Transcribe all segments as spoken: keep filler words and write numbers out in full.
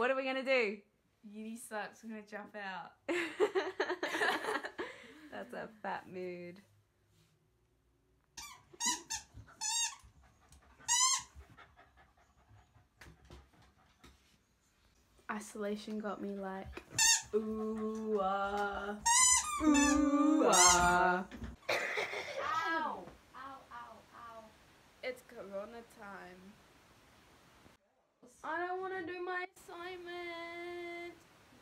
What are we gonna do? Uni sucks, we're gonna jump out. That's a fat mood. Isolation got me like, ooh ah, ooh ah. Ow, ow, ow, ow. It's Corona time. I don't want to do my assignment.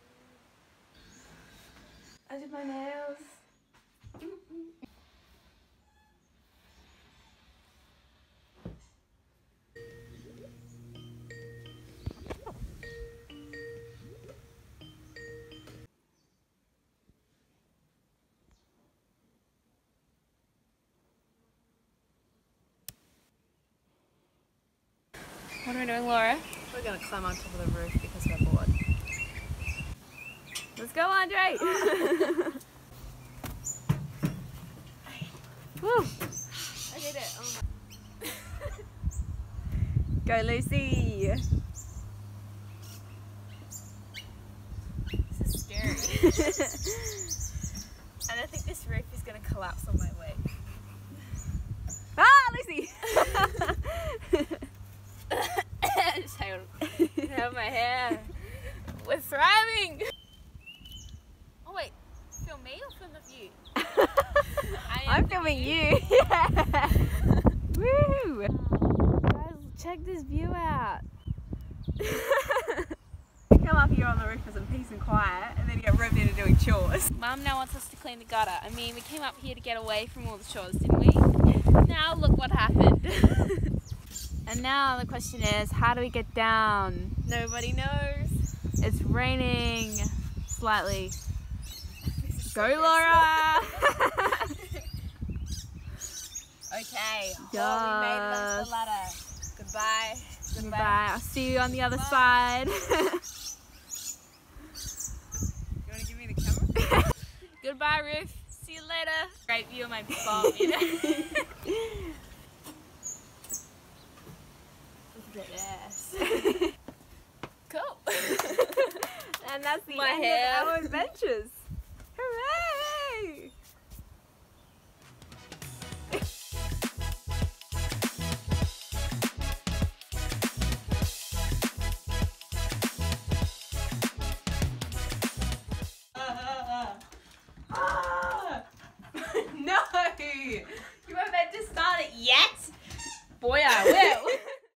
I did my nails. What are we doing, Laura? We're gonna climb on top of the roof because we're bored. Let's go, Andre! Woo! I did it. Oh my. Go, Lucy! This is scary. And I think this roof is going to collapse on my way. Ah, Lucy! Just hang on. I have my hair. We're thriving! Oh wait, film me or film the view? I am I'm the filming view. you! Yeah! Woo! Guys, check this view out. You come up here on the roof for some peace and quiet, and then you get roped into doing chores. Mum now wants us to clean the gutter. I mean, we came up here to get away from all the chores, didn't we? Now look what happened. And now the question is, how do we get down? Nobody knows. It's raining slightly. So Go, gross. Laura! Okay. Yes. Oh, we made it up the ladder. Goodbye. Goodbye. Goodbye. I'll see you on the other Bye. side. You want to give me the camera? Goodbye, Ruth. See you later. Great view of my bum, you know? Look at that ass. Cool. And that's the My end hair. of our adventures.